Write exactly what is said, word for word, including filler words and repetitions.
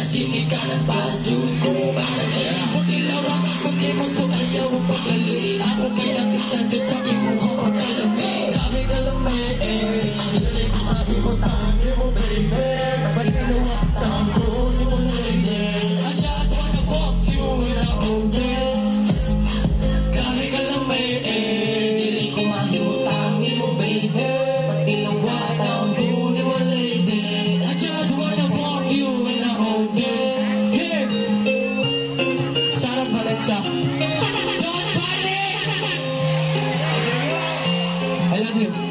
Sige ka ng pasyon ko bakit buti lawak ako di mo so ayaw mo pagdali ako kay natin sa imuha ko kalami kami kalami hindi ko mabimutan di mo baby kapag ginawa ko di mo lady I just wanna fuck you when I hold it kami kalami hindi ko mabimutan di mo baby pag ginawa ko di mo lady I just wanna fuck you when I hold it Valencia. Don't panic! I love you.